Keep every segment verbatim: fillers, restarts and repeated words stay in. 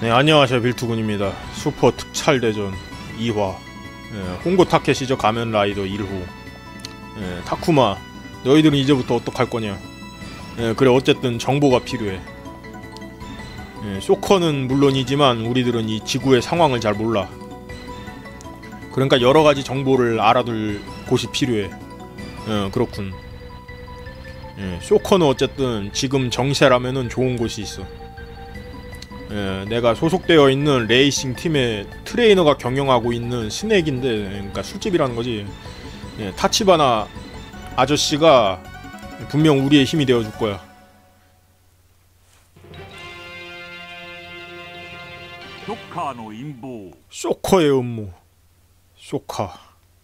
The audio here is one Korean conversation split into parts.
네, 안녕하세요. 빌투군입니다. 슈퍼 특촬대전 이 화. 예, 홍고 타케시저 가면라이더 일 호. 예, 타쿠마, 너희들은 이제부터 어떡할 거냐. 예, 그래, 어쨌든 정보가 필요해. 예, 쇼커는 물론이지만 우리들은 이 지구의 상황을 잘 몰라. 그러니까 여러가지 정보를 알아둘 곳이 필요해. 예, 그렇군. 예, 쇼커는 어쨌든 지금 정세라면은 좋은 곳이 있어. 예, 내가 소속되어 있는 레이싱 팀의 트레이너가 경영하고 있는 스낵인데, 그러니까 술집이라는 거지. 예, 타치바나 아저씨가 분명 우리의 힘이 되어줄 거야. 쇼커의 음모. 쇼카.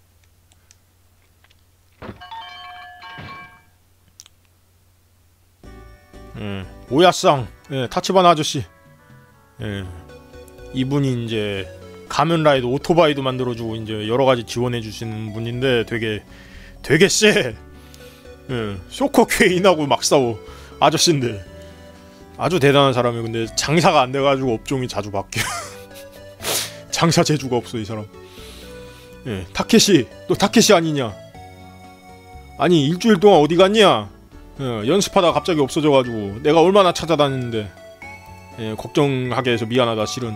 예, 오야상. 예, 타치바나 아저씨. 예, 이분이 이제 가면라이더 오토바이도 만들어주고 이제 여러가지 지원해주시는 분인데 되게 되게 쎄. 예, 쇼커 쾌인하고 막 싸워. 아저씨인데 아주 대단한 사람이에요. 근데 장사가 안 돼가지고 업종이 자주 바뀌어. 장사 재주가 없어 이 사람. 예, 타케시, 너 타케시 아니냐? 아니 일주일 동안 어디 갔냐? 예, 연습하다가 갑자기 없어져가지고 내가 얼마나 찾아다녔는데. 예, 걱정하게 해서 미안하다 실은.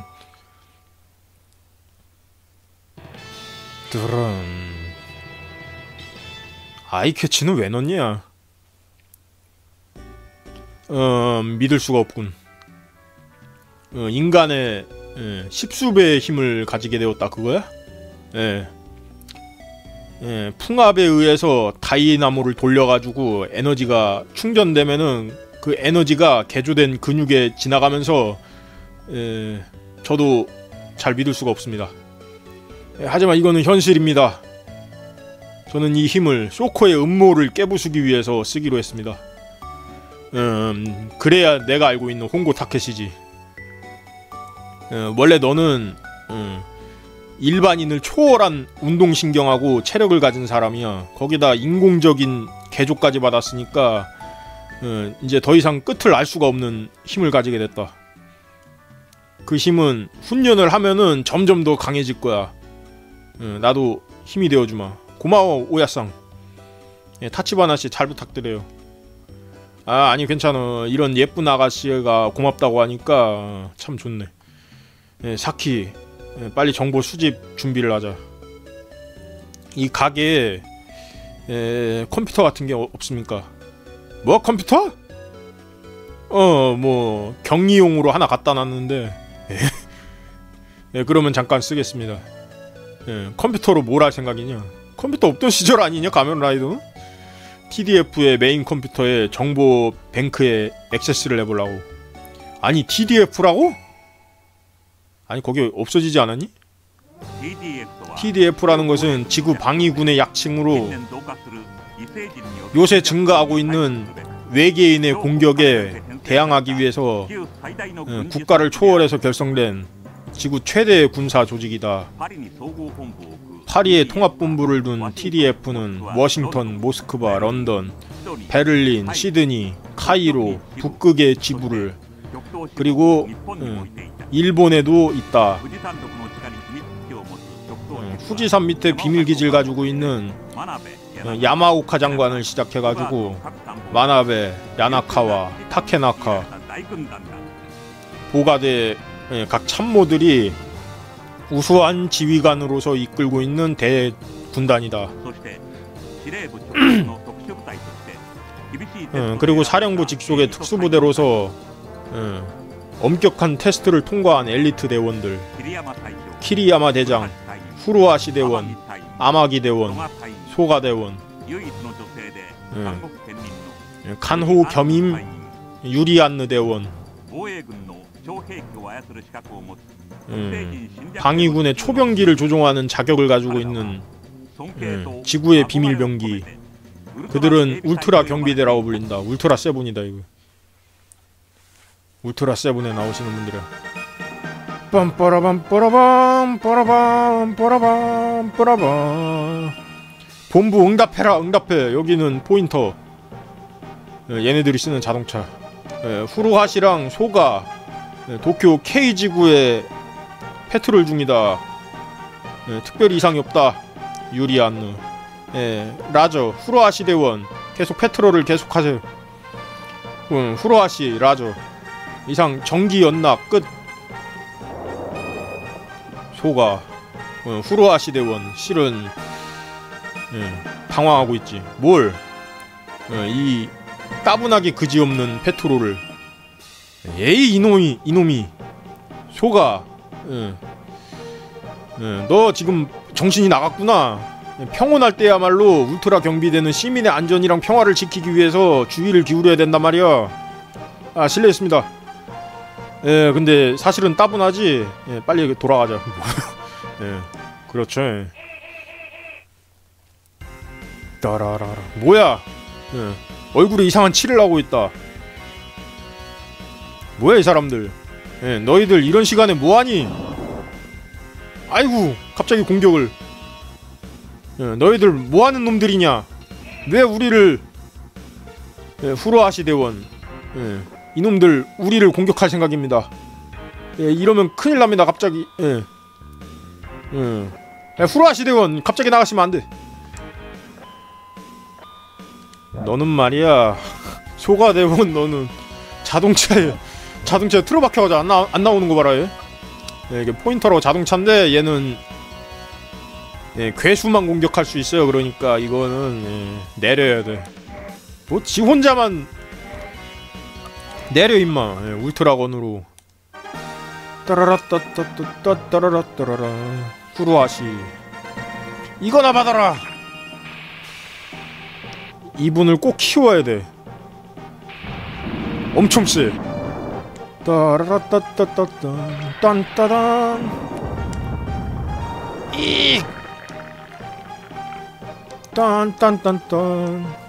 드런. 아이캐치는 왜 넣냐? 어, 믿을 수가 없군. 어, 인간의 예, 십수배의 힘을 가지게 되었다 그거야? 예. 예, 풍압에 의해서 다이나모를 돌려가지고 에너지가 충전되면은 그 에너지가 개조된 근육에 지나가면서 에, 저도 잘 믿을 수가 없습니다. 에, 하지만 이거는 현실입니다. 저는 이 힘을 쇼커의 음모를 깨부수기 위해서 쓰기로 했습니다. 음, 그래야 내가 알고 있는 홍고 타케시지. 에, 원래 너는 음, 일반인을 초월한 운동신경하고 체력을 가진 사람이야. 거기다 인공적인 개조까지 받았으니까 어, 이제 더 이상 끝을 알 수가 없는 힘을 가지게 됐다. 그 힘은 훈련을 하면은 점점 더 강해질 거야. 어, 나도 힘이 되어주마. 고마워 오야상. 예, 타치바나씨 잘 부탁드려요. 아 아니 괜찮아. 이런 예쁜 아가씨가 고맙다고 하니까 어, 참 좋네. 예, 사키 예, 빨리 정보 수집 준비를 하자. 이 가게에 예, 컴퓨터 같은 게 없습니까? 뭐 컴퓨터? 어 뭐 격리용으로 하나 갖다 놨는데 예, 그러면 잠깐 쓰겠습니다. 예, 컴퓨터로 뭘 할 생각이냐? 컴퓨터 없던 시절 아니냐 가면라이더? 티디에프의 메인 컴퓨터에 정보 뱅크에 액세스를 해보려고. 아니 티디에프라고? 아니 거기 없어지지 않았니? 티디에프라는 것은 지구 방위군의 약칭으로 요새 증가하고 있는 외계인의 공격에 대항하기 위해서 어, 국가를 초월해서 결성된 지구 최대의 군사 조직이다. 파리에 통합본부를 둔 티디에프는 워싱턴, 모스크바, 런던, 베를린, 시드니, 카이로, 북극의 지부를 그리고 어, 일본에도 있다. 어, 후지산 밑에 비밀기지를 가지고 있는 어, 야마오카 장관을 시작해가지고 마나베, 야나카와 타케나카 보가대 예, 각 참모들이 우수한 지휘관으로서 이끌고 있는 대군단이다. 어, 그리고 사령부 직속의 특수부대로서 어, 엄격한 테스트를 통과한 엘리트 대원들, 키리야마 대장, 후루아시 대원, 아마기 대원, 소가 대원, 예, 칸호 겸임 유리안느 대원, 음, 방위군의 초병기를 조종하는 자격을 가지고 있는 음, 지구의 비밀병기. 그들은 울트라 경비대라고 불린다. 울트라 세븐이다 이거. 울트라 세븐에 나오시는 분들이야. 빰빠라밤 빠라밤 빠라밤 빠라밤 빠라밤. 본부 응답해라 응답해. 여기는 포인터. 얘네들이 쓰는 자동차. 후루하시랑 소가 예, 도쿄 K지구에 페트롤 중이다. 예, 특별히 이상이 없다. 유리안느. 예, 라저 후로아시 대원 계속 페트롤을 계속하세요. 응, 후로아시 라저 이상 정기 연락 끝. 소가 응, 후로아시 대원 실은 응, 방황하고 있지. 뭘? 응, 이 따분하게 그지없는 페트롤을. 에이 이놈이 이놈이 소가. 응, 응, 너 지금 정신이 나갔구나. 평온할 때야말로 울트라 경비대는 시민의 안전이랑 평화를 지키기 위해서 주의를 기울여야 된단 말이야. 아 실례했습니다. 예 근데 사실은 따분하지. 예 빨리 돌아가자. 예 그렇죠. 예. 따라라라 뭐야. 예 얼굴에 이상한 칠을 하고 있다. 뭐야 이 사람들. 예 너희들 이런 시간에 뭐하니. 아이고 갑자기 공격을. 예, 너희들 뭐하는 놈들이냐. 왜 우리를. 예, 후로아시 대원. 예, 이놈들 우리를 공격할 생각입니다. 예, 이러면 큰일납니다 갑자기. 예. 예. 예, 후로아시 대원 갑자기 나가시면 안돼. 너는 말이야 소가 대원 너는 자동차에 자동차에 틀어박혀가지고 안, 나, 안 나오는 거 봐라. 얘. 예, 이게 포인터로 자동차인데 얘는 예, 괴수만 공격할 수 있어요. 그러니까 이거는 예, 내려야 돼. 뭐 지 혼자만 내려 임마. 예, 울트라건으로. 따라라따따따따 따라라따라라. 후루아시 이거나 받아라. 이분을 꼭 키워야 돼. 엄청 세. 따라라따따따따 딴따단 이 딴딴딴딴.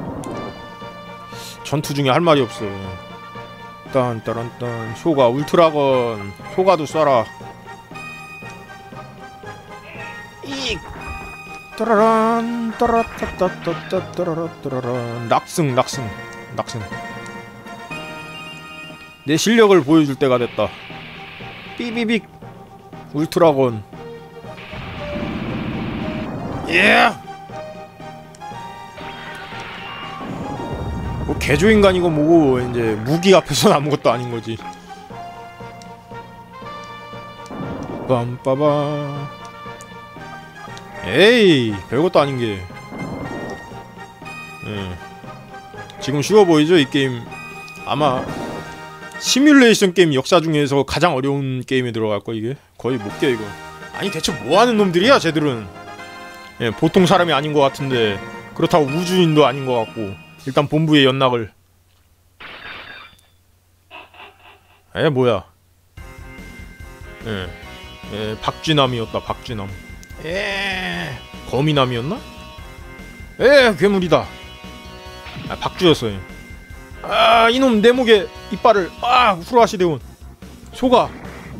전투 중에 할 말이 없어. 딴따란딴. 소가 울트라건 소가도 쏴라. 이 따라란 따라따따따따 따라라따라란. 낙승 낙승 낙승. 내 실력을 보여줄 때가 됐다. 삐비빅 울트라건. 예. 뭐 개조인간이고 뭐고 이제 무기 앞에서는 아무것도 아닌 거지. 빰빠바. 에이 별것도 아닌 게. 예. 지금 쉬워 보이죠 이 게임. 아마 시뮬레이션 게임 역사 중에서 가장 어려운 게임에 들어갈 거 이게. 거의 못 깨 이거. 아니 대체 뭐 하는 놈들이야 쟤들은. 예, 보통 사람이 아닌 것 같은데 그렇다고 우주인도 아닌 것 같고. 일단 본부에 연락을. 에 뭐야. 예, 예 박쥐남이었다. 박쥐남. 에 거미남이었나? 에 괴물이다. 아 박쥐였어요. 아 이놈 내 목에 이빨을. 아 후로아시 대원 소가.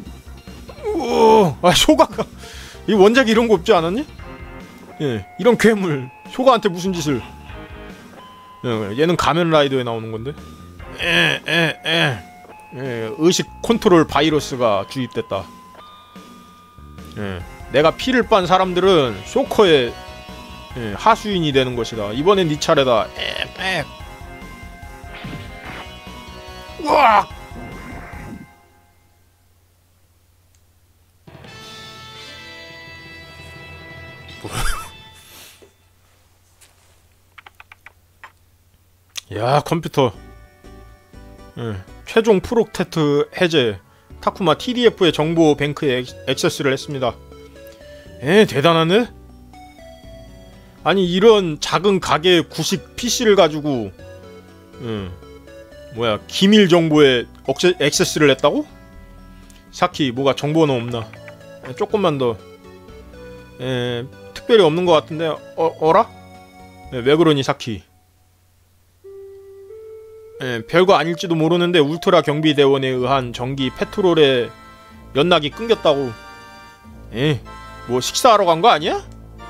우아 소가가 이 원작에 이런 거 없지 않았니? 예 이런 괴물 소가한테 무슨 짓을. 예, 얘는 가면라이더에 나오는 건데. 에에에 예, 의식 컨트롤 바이러스가 주입됐다. 예, 내가 피를 빤 사람들은 쇼커의 예, 하수인이 되는 것이다. 이번엔 네 차례다. 에에 우악. 야 컴퓨터. 예, 최종 프로텍트 해제. 타쿠마 티디에프의 정보 뱅크에 액세스를 했습니다. 에 대단하네. 아니 이런 작은 가게 구식 피씨를 가지고 예, 뭐야 기밀 정보에 억세, 액세스를 했다고? 사키 뭐가 정보는 없나? 에, 조금만 더. 에, 특별히 없는 것 같은데. 어, 어라? 에, 왜 그러니 사키? 예, 별거 아닐지도 모르는데 울트라 경비대원에 의한 정기 페트롤에 연락이 끊겼다고. 예, 뭐 식사하러 간 거 아니야?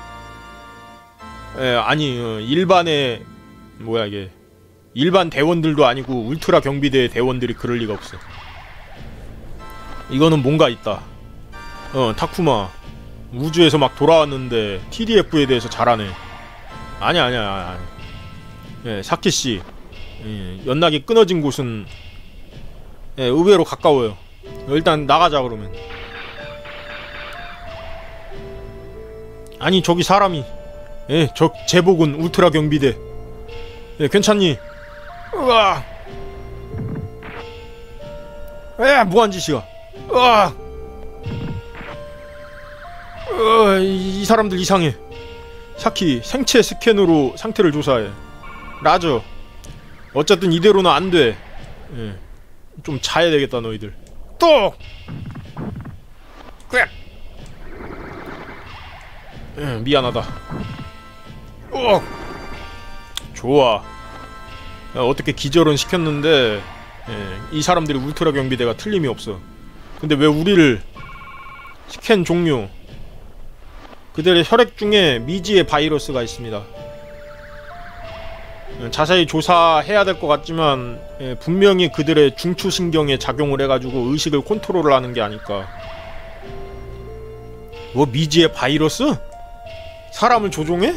예, 아니 어, 일반의 뭐야 이게 일반 대원들도 아니고 울트라 경비대 대원들이 그럴 리가 없어. 이거는 뭔가 있다. 어, 타쿠마 우주에서 막 돌아왔는데 티디에프에 대해서 잘하네. 아니야 아니야 아니야. 예, 사키씨, 예, 연락이 끊어진 곳은 예, 의외로 가까워요. 일단 나가자 그러면. 아니 저기 사람이, 예, 저 제복은 울트라 경비대. 예, 괜찮니? 으아! 에, 뭐한 짓이야? 으아! 으아, 이, 이 사람들 이상해. 사키, 생체 스캔으로 상태를 조사해. 라저, 어쨌든 이대로는 안 돼. 예, 좀 자야 되겠다 너희들. 또! 꽥! 예, 미안하다. 어! 좋아. 야, 어떻게 기절은 시켰는데, 예, 이 사람들이 울트라 경비대가 틀림이 없어. 근데 왜 우리를... 스캔 종료. 그들의 혈액 중에 미지의 바이러스가 있습니다. 예, 자세히 조사해야 될 것 같지만, 예, 분명히 그들의 중추신경에 작용을 해가지고 의식을 컨트롤을 하는 게 아닐까. 뭐 미지의 바이러스? 사람을 조종해?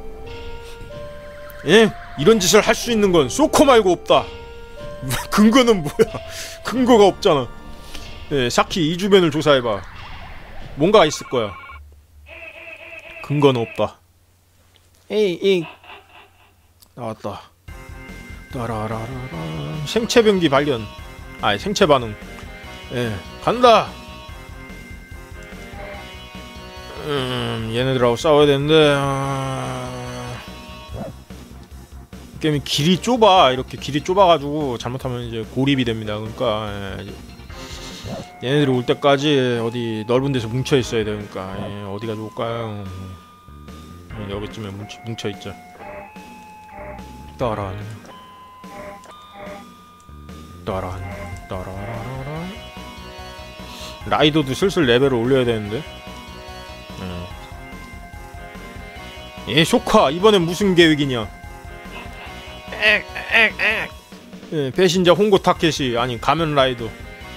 예? 이런 짓을 할 수 있는 건 소코 말고 없다. 근거는 뭐야? 근거가 없잖아. 예, 사키 이 주변을 조사해봐. 뭔가가 있을 거야. 근거는 없다. 에이 에이 나왔다. 따라라라라. 생체 병기 발견. 아니 생체 반응. 예, 간다. 음, 얘네들하고 싸워야 되는데 아... 게임이 길이 좁아. 이렇게 길이 좁아가지고 잘못하면 이제 고립이 됩니다. 그러니까 예, 얘네들이 올 때까지 어디 넓은 데서 뭉쳐 있어야 되니까 예, 어디가 좋을까요? 예, 여기쯤에 뭉쳐, 뭉쳐 있자. 따란 따란 따라라라. 라이더도 슬슬 레벨을 올려야 되는데. 예, 쇼카 이번엔 무슨 계획이냐? 액액액. 예, 배신자 홍고 타케시 아니 가면 라이더.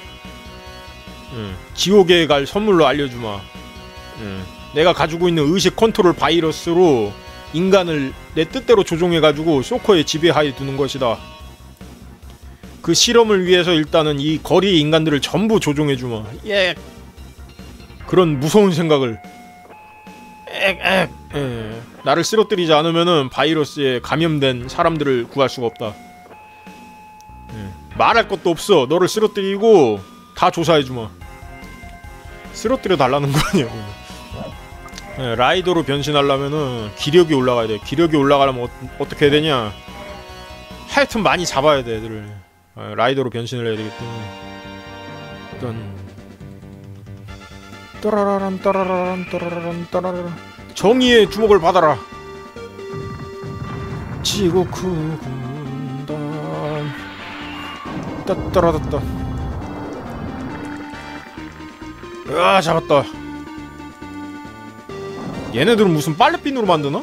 예, 지옥에 갈 선물로 알려주마. 예, 내가 가지고 있는 의식 컨트롤 바이러스로 인간을 내 뜻대로 조종해가지고 쇼커의 지배하에 두는 것이다. 그 실험을 위해서 일단은 이 거리의 인간들을 전부 조종해주마. 예. 그런 무서운 생각을. 액액. 예. 나를 쓰러뜨리지 않으면은 바이러스에 감염된 사람들을 구할 수가 없다. 예. 말할 것도 없어. 너를 쓰러뜨리고 다 조사해주마. 쓰러뜨려 달라는 거 아니야. 예. 라이더로 변신하려면은 기력이 올라가야 돼. 기력이 올라가려면 어, 어떻게 해야 되냐? 하여튼 많이 잡아야 돼 애들을. 예. 라이더로 변신을 해야 되기 때문에. 일단 따라라란 따라라란 따라라란 따라라란. 정의의 주목을 받아라. 지고쿠 군단 따따라따따. 으아 잡았다. 얘네들은 무슨 빨래핀으로 만드나?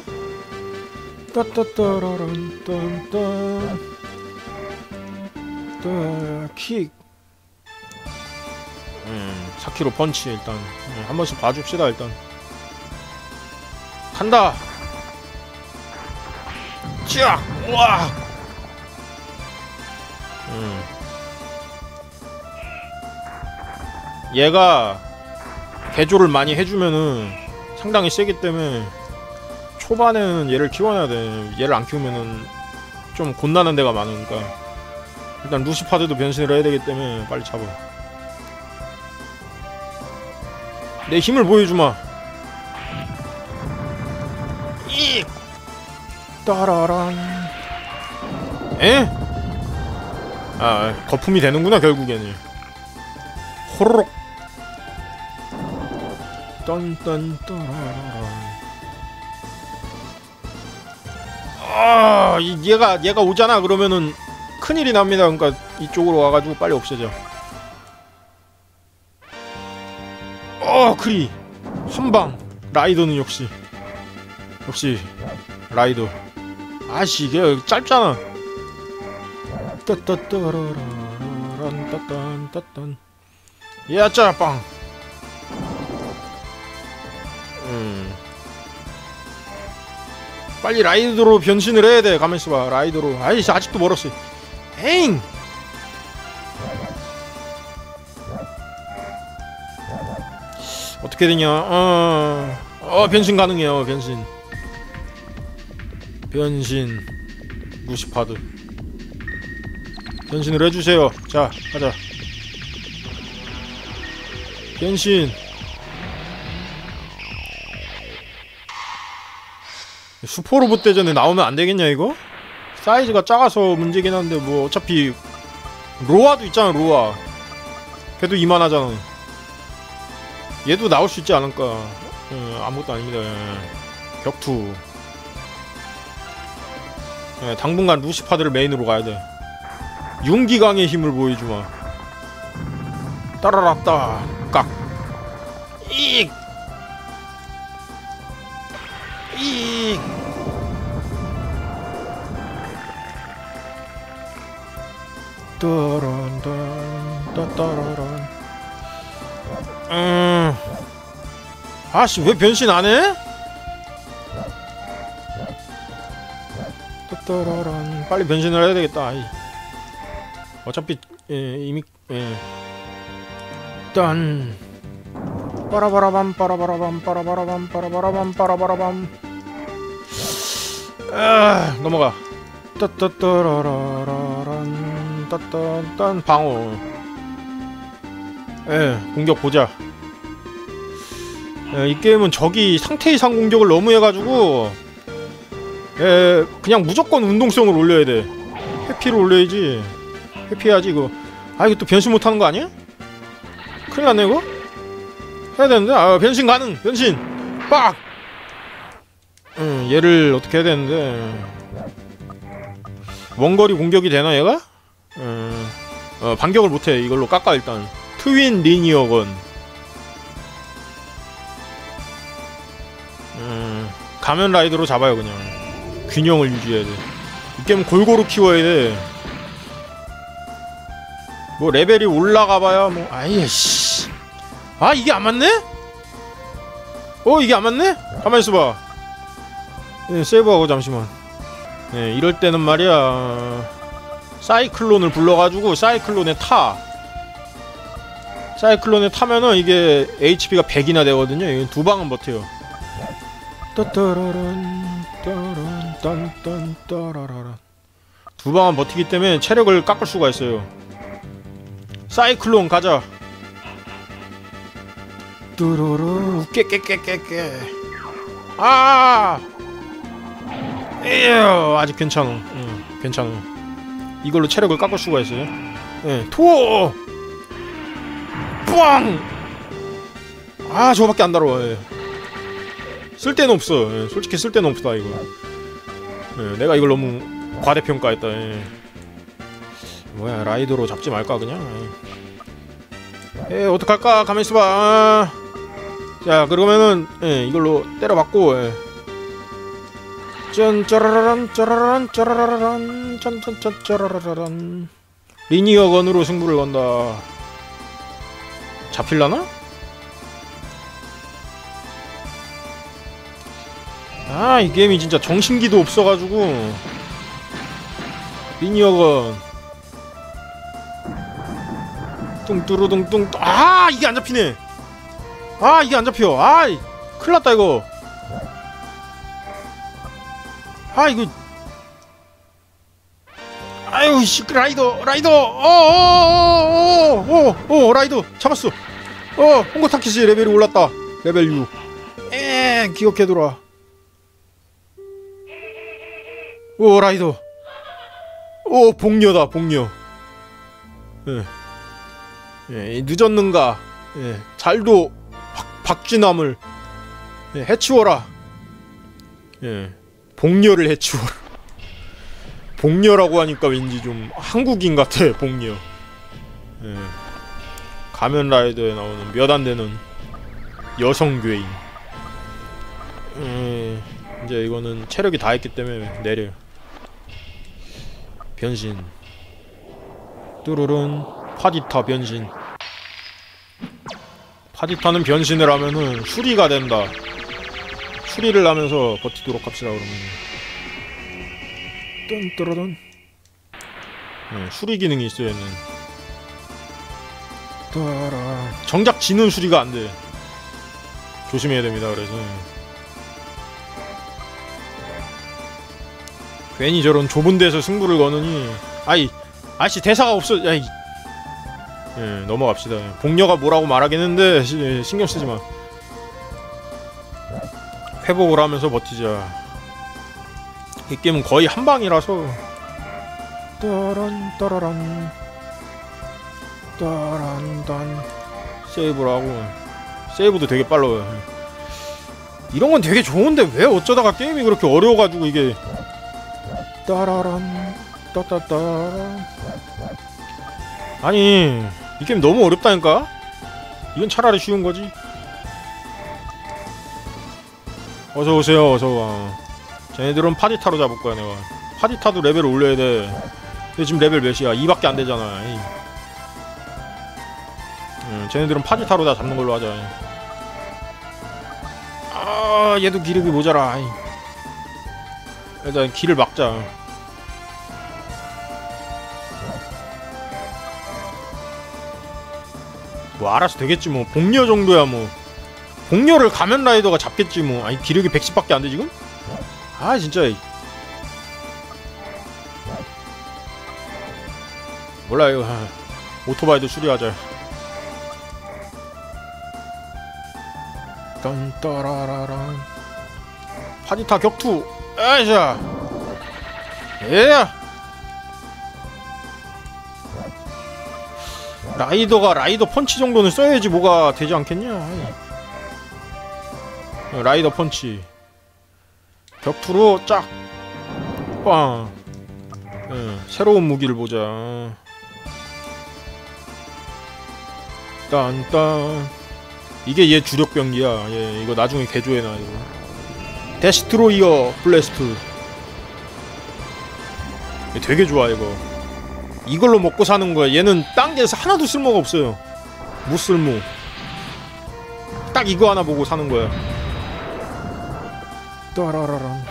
따따따라란 딴딴 따킥. 음, 사 킬로그램 펀치 일단 음, 한 번씩 봐줍시다. 일단 간다. 쫙! 우와! 음. 얘가 개조를 많이 해주면은 상당히 세기 때문에 초반에는 얘를 키워놔야 돼. 얘를 안 키우면은 좀 곤란한 데가 많으니까 일단 루시파드도 변신을 해야 되기 때문에 빨리 잡아. 내 힘을 보여주마. 이 따라란. 에? 아, 거품이 되는구나 결국에는. 호로록. 딴딴 따라란. 아, 얘가 얘가 오잖아. 그러면은 큰일이 납니다. 그러니까 이쪽으로 와가지고 빨리 없애자. 어, 크리 한방. 라이더는 역시 역시 라이더. 아씨 이게 짧잖아. 따따따라란 따딴 따딴 야짜 빵. 음. 빨리 라이더로 변신을 해야 돼. 가만 있어봐. 라이더로. 아이씨 아직도 멀었어. 에잉. 어떻게 되냐? 어, 어 변신 가능해요. 변신. 변신. 루시파드. 변신을 해주세요. 자, 가자. 변신. 슈퍼로봇 대전에 나오면 안 되겠냐 이거? 사이즈가 작아서 문제긴 한데 뭐 어차피 로아도 있잖아. 로아. 걔도 이만하잖아. 얘도 나올 수 있지 않을까. 어, 아무것도 아닙니다. 예. 격투. 예, 당분간 루시파드를 메인으로 가야돼. 윤기강의 힘을 보여주마. 따라락따 깍. 익. 익. 따란단 따따라란. 음. 아씨 왜 변신 안 해? 따따라란. 빨리 변신을 해야 되겠다. 아이. 어차피 예, 이미 예. 딴 빠라바라밤 빠라바라밤 빠라바라밤 빠라바라밤 빠라바라밤. 아, 넘어가. 따따따라라란 따따딴 방어. 예, 공격 보자. 예, 이 게임은 적이 상태 이상 공격을 너무 해가지고 예, 그냥 무조건 운동성을 올려야 돼. 회피를 올려야지. 회피해야지 이거. 아 이거 또 변신 못하는 거 아니야? 큰일 났네 이거? 해야 되는데? 아 변신 가능! 변신! 빡! 응, 얘를 어떻게 해야 되는데. 원거리 공격이 되나 얘가? 음, 어, 반격을 못해. 이걸로 깎아 일단. 트윈 리니어건. 음, 가면 라이더로 잡아요 그냥. 균형을 유지해야 돼. 이 게임은 골고루 키워야 돼. 뭐 레벨이 올라가봐야 뭐 아예 씨. 아 이게 안 맞네? 어 이게 안 맞네? 가만히 있어봐. 네, 세이브하고 잠시만. 네, 이럴 때는 말이야 사이클론을 불러가지고 사이클론에 타. 사이클론에 타면은 이게 에이치피가 백이나 되거든요. 이거 두 방은 버텨요. 따따라란 따란 딴딴 따라라란. 두 방은 버티기 때문에 체력을 깎을 수가 있어요. 사이클론 가자. 뚜루루 깨깨깨깨깨. 아 에휴 아직 괜찮아. 응, 괜찮아. 이걸로 체력을 깎을 수가 있어요. 예, 투어 뻥. 아 저거밖에 안 달아. 예. 쓸데는 없어. 예, 솔직히 쓸데는 없다 이거. 예, 내가 이걸 너무 과대평가했다. 예. 뭐야 라이더로 잡지 말까 그냥. 에 예, 어떡할까 가만히 있어봐. 아. 자 그러면은 예, 이걸로 때려봤고 예. 짠 짜라라란 짜라라란 짜라라란 짠짠짠 짜라라란. 리니어건으로 승부를 건다. 잡힐라나? 아 이 게임이 진짜 정신기도 없어가지고. 리니어건 뚱뚜루둥뚱. 아 이게 안 잡히네. 아 이게 안 잡혀. 아이 큰일났다 이거. 아 이거. 아유 씨 라이더 라이더. 어어어어어어 라이더 잡았어. 어 홍고타키시 레벨이 올랐다. 레벨 육. 에 기억해둬라. 오 라이더. 오 복녀다 복녀. 예. 예, 늦었는가. 예, 잘도 박, 박쥐남을 예, 해치워라. 예, 복녀를 해치워라. 복녀라고 하니까 왠지 좀 한국인 같아. 복녀. 예, 가면라이더에 나오는 몇 안되는 여성 괴인. 예, 이제 이거는 체력이 다 했기 때문에 내려. 변신. 뚜루룬 파디타 변신. 파디타는 변신을 하면은 수리가 된다. 수리를 하면서 버티도록 합시다. 그러면 뚠뚜러던. 네, 수리 기능이 있어야 했는. 따라. 정작 지는 수리가 안 돼. 조심해야 됩니다. 그래서 괜히 저런 좁은 데서 승부를 거느니. 아이, 아씨 대사가 없어. 야이. 예, 넘어갑시다. 복녀가 뭐라고 말하긴 했는데 시, 신경 쓰지 마. 회복을 하면서 버티자. 이 게임은 거의 한 방이라서. 따란 따라란 따란단. 세이브를 하고. 세이브도 되게 빨라요. 이런 건 되게 좋은데 왜 어쩌다가 게임이 그렇게 어려워가지고 이게. 따라란 따따따. 아니 이 게임 너무 어렵다니까? 이건 차라리 쉬운 거지. 어서오세요. 어서와. 쟤네들은 파디타로 잡을 거야 내가. 파디타도 레벨을 올려야 돼. 근데 지금 레벨 몇이야? 이밖에 안 되잖아. 응, 쟤네들은 파디타로 다 잡는 걸로 하자. 아, 얘도 기력이 모자라. 일단 길을 막자. 뭐 알아서 되겠지 뭐. 복녀 정도야 뭐. 복녀를 가면라이더가 잡겠지 뭐. 아니 기력이 백십밖에 안 돼 지금? 아 진짜. 몰라 이거. 오토바이도 수리하자. 딴따라라란. 파디타 격투. 아이샤. 예. 라이더가 라이더 펀치 정도는 써야지 뭐가 되지 않겠냐. 라이더 펀치. 격투로 짝. 빵. 예, 새로운 무기를 보자. 딴딴. 이게 얘 주력 병기야. 얘 이거 나중에 개조해놔 이거. 데스트로이어 블래스트. 얘 되게 좋아 이거. 이걸로 먹고 사는 거야. 얘는 딴 게서 하나도 쓸모가 없어요. 무쓸모. 딱 이거 하나 보고 사는 거야. 따라라란.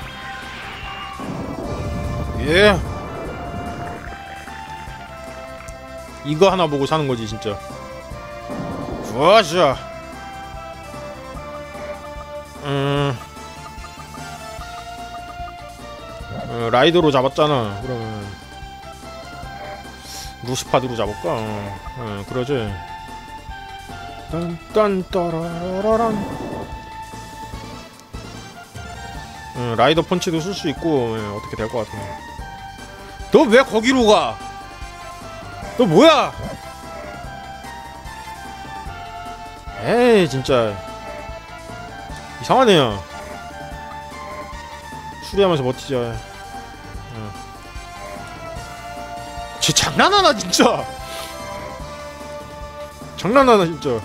예. 이거 하나 보고 사는 거지 진짜. 좋아자. 음. 어, 라이더로 잡았잖아. 그러면 루시파드로 잡을까? 어, 어, 그러지. 딴딴따라라란. 어, 라이더 펀치도 쓸 수 있고. 예, 어떻게 될 것 같아. 너 왜 거기로 가? 너 뭐야? 에이 진짜 이상하네요. 수리하면서 버티자. 어. 쟤 장난하나 진짜. 장난하나 진짜.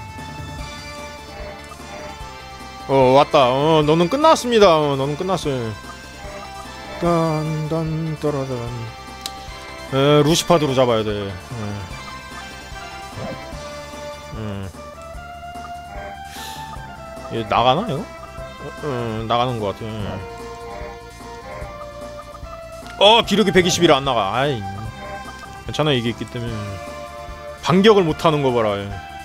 어 왔다. 어 너는 끝났습니다. 어 너는 끝났어요. 딴딴 따라단. 에 루시파드로 잡아야 돼. 에. 음. 얘 나가나 이거? 어, 어 나가는 것 같아. 어 기력이 백이십이라 안 나가. 아이 괜찮아 이게 있기 때문에. 반격을 못하는 거 봐라.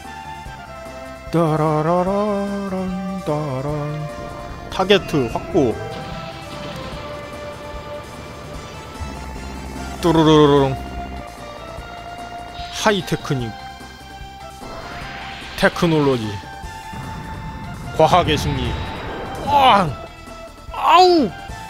따라라라란 따란. 타겟 확보. 뚜루루루룽. 하이 테크닉. 테크놀로지. 과학의 승리. 왕! 아우!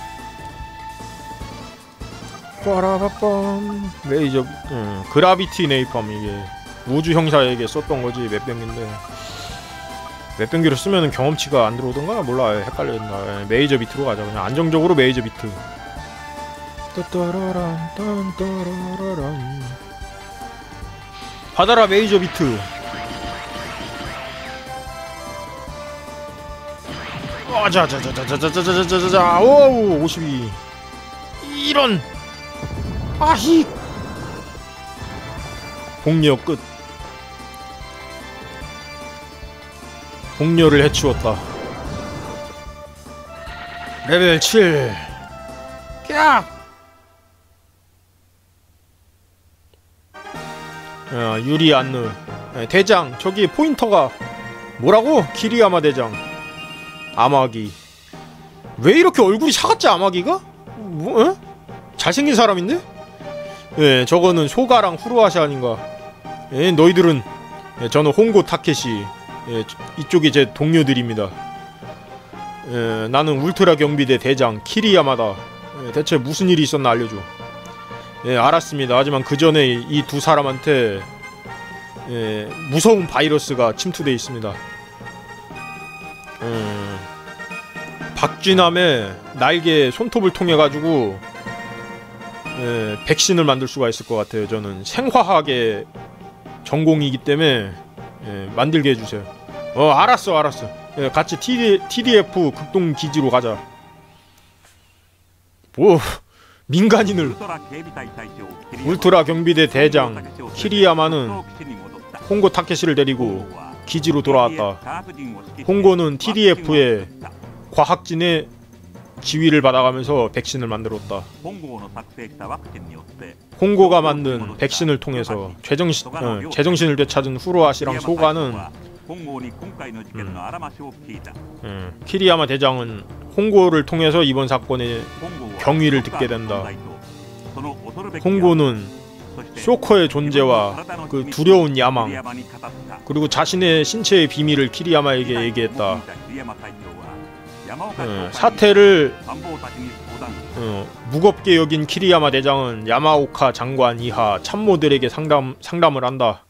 빠라바빰. 레이저. 음, 그라비티 네이팜. 이게 우주 형사에게 썼던 거지. 맷병기인데 맷병기를 쓰면은 경험치가 안 들어오던가 몰라. 헷갈린다. 메이저 비트로 가자. 그냥 안정적으로 메이저 비트. 따따라란 딴따라라란. 받아라 메이저 비트. 자자자자자자자자자자자. 오우 오십이. 이런. 아히. 복력 끝. 동료를 해치웠다. 레벨 칠. 깍! 야, 유리 안느. 대장, 저기 포인터가 뭐라고? 키리야마 대장. 아마기. 왜 이렇게 얼굴이 작았지, 아마기가? 뭐, 에? 잘생긴 사람인데? 예, 저거는 소가랑 후루아시 아닌가. 예, 너희들은. 예, 저는 홍고 타케시. 예, 이쪽이 제 동료들입니다. 예, 나는 울트라 경비대 대장 키리야마다. 예, 대체 무슨 일이 있었나 알려줘. 예, 알았습니다. 하지만 그 전에 이 두 사람한테 예, 무서운 바이러스가 침투돼 있습니다. 음, 박쥐남의 날개 손톱을 통해 가지고 예, 백신을 만들 수가 있을 것 같아요. 저는 생화학의 전공이기 때문에 예, 만들게 해주세요. 어, 알았어, 알았어. 예, 같이 티디, 티디에프 극동 기지로 가자. 뭐 민간인을. 울트라 경비대 대장 키리야마는 홍고 타케시를 데리고 기지로 돌아왔다. 홍고는 티디에프의 과학진의 지위를 받아가면서 백신을 만들었다. 홍고가 만든 백신을 통해서 제정신, 어, 제정신을 되찾은 후루아시랑 소가는 음, 음, 키리야마 대장은 홍고를 통해서 이번 사건의 경위를 듣게 된다. 홍고는 쇼커의 존재와 그 두려운 야망 그리고 자신의 신체의 비밀을 키리야마에게 얘기했다. 어, 사태를 어, 무겁게 여긴 키리야마 대장은 야마오카 장관 이하 참모들에게 상담, 상담을 한다.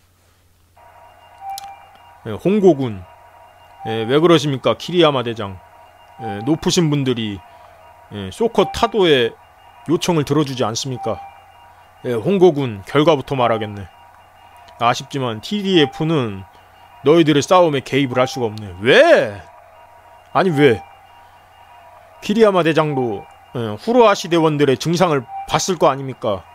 예, 홍고군, 예, 왜 그러십니까 키리야마 대장. 예, 높으신 분들이 예, 쇼커 타도의 요청을 들어주지 않습니까? 예, 홍고군, 결과부터 말하겠네. 아쉽지만 티디에프는 너희들의 싸움에 개입을 할 수가 없네. 왜? 아니 왜? 키리야마 대장도 예, 후루아시 대원들의 증상을 봤을 거 아닙니까?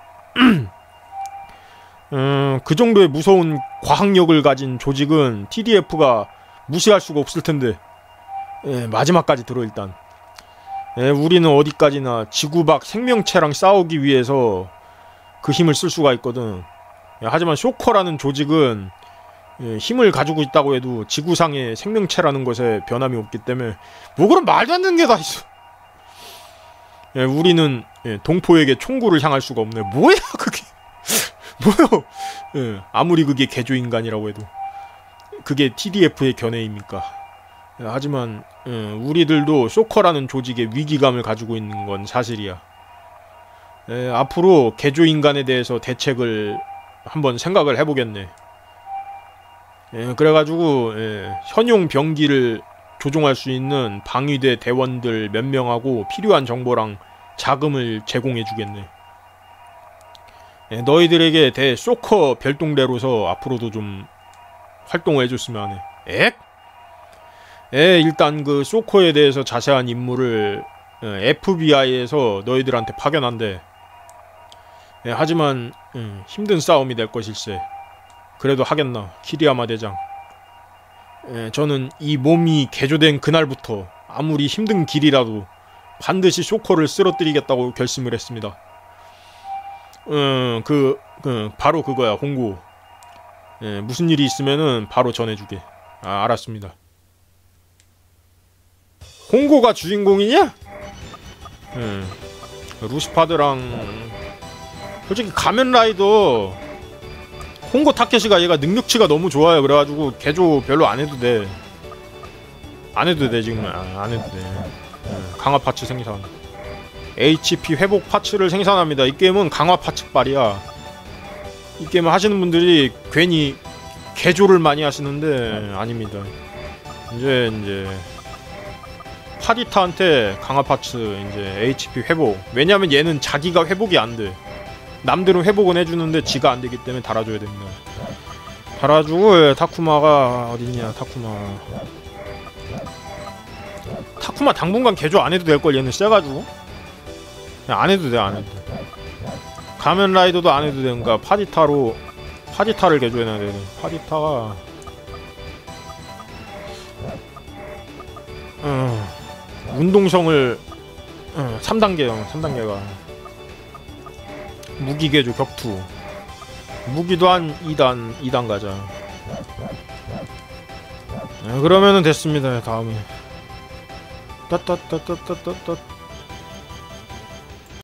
음, 그 정도의 무서운 과학력을 가진 조직은 티디에프가 무시할 수가 없을 텐데. 예, 마지막까지 들어 일단. 예, 우리는 어디까지나 지구 밖 생명체랑 싸우기 위해서 그 힘을 쓸 수가 있거든. 예, 하지만 쇼커라는 조직은 예, 힘을 가지고 있다고 해도 지구상의 생명체라는 것에 변함이 없기 때문에 뭐 그런 말도 안 되는 게 다 있어. 예, 우리는 예, 동포에게 총구를 향할 수가 없네. 뭐야 그게. 뭐요? 예, 아무리 그게 개조인간이라고 해도 그게 티디에프의 견해입니까? 예, 하지만 예, 우리들도 쇼커라는 조직의 위기감을 가지고 있는 건 사실이야. 예, 앞으로 개조인간에 대해서 대책을 한번 생각을 해보겠네. 예, 그래가지고 예, 현용 병기를 조종할 수 있는 방위대 대원들 몇 명하고 필요한 정보랑 자금을 제공해주겠네. 예, 너희들에게 대 쇼커 별동대로서 앞으로도 좀 활동을 해줬으면 하네. 에? 예, 일단 그 쇼커에 대해서 자세한 임무를 예, 에프비아이에서 너희들한테 파견한대. 예, 하지만 음, 힘든 싸움이 될 것일세. 그래도 하겠나 키리야마 대장. 예, 저는 이 몸이 개조된 그날부터 아무리 힘든 길이라도 반드시 쇼커를 쓰러뜨리겠다고 결심을 했습니다. 음, 그, 그 바로 그거야 홍고. 예, 무슨 일이 있으면은 바로 전해주게. 아, 알았습니다. 홍고가 주인공이냐? 음, 루시파드랑 솔직히 가면라이더 홍고 타케시가 얘가 능력치가 너무 좋아요. 그래가지고 개조 별로 안해도 돼. 안해도 돼 지금. 아, 안해도 돼. 음, 강화 파츠 생산, 에이치피 회복 파츠를 생산합니다. 이 게임은 강화 파츠빨이야. 이 게임을 하시는 분들이 괜히 개조를 많이 하시는데 아닙니다. 이제 이제 파리타한테 강화 파츠 이제 에이치피 회복. 왜냐면 얘는 자기가 회복이 안 돼. 남들은 회복은 해주는데 지가 안 되기 때문에 달아줘야 됩니다. 달아주고. 예, 타쿠마가 어딨냐 타쿠마. 타쿠마 당분간 개조 안 해도 될걸. 얘는 세가지고 안 해도 돼, 안 해도 돼. 가면라이더도 안 해도 되니까 파디타로 파디타를 개조해놔야 돼. 파디타가 어, 운동성을 어, 삼 단계요. 삼 단계가 무기개조 격투. 무기도 한 이 단 이 단 가자. 네, 그러면은 됐습니다. 다음에 따따따따따따따